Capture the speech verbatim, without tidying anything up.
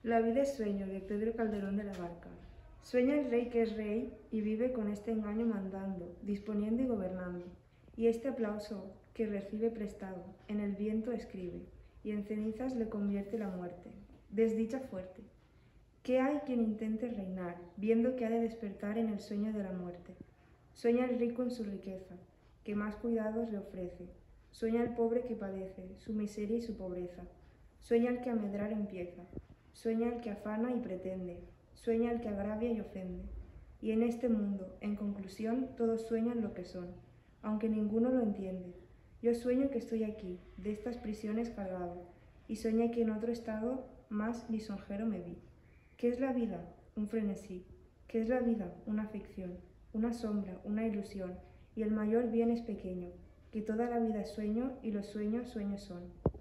La vida es sueño, de Pedro Calderón de la Barca. Sueña el rey que es rey y vive con este engaño mandando, disponiendo y gobernando. Y este aplauso que recibe prestado, en el viento escribe, y en cenizas le convierte la muerte. Desdicha fuerte. ¿Qué hay quien intente reinar, viendo que ha de despertar en el sueño de la muerte? Sueña el rico en su riqueza, que más cuidados le ofrece. Sueña el pobre que padece, su miseria y su pobreza. Sueña el que a medrar empieza. Sueña el que afana y pretende, sueña el que agravia y ofende. Y en este mundo, en conclusión, todos sueñan lo que son, aunque ninguno lo entiende. Yo sueño que estoy aquí, de estas prisiones cargado, y soñé que en otro estado más lisonjero me vi. ¿Qué es la vida? Un frenesí. ¿Qué es la vida? Una ficción, una sombra, una ilusión, y el mayor bien es pequeño, que toda la vida es sueño y los sueños sueños son.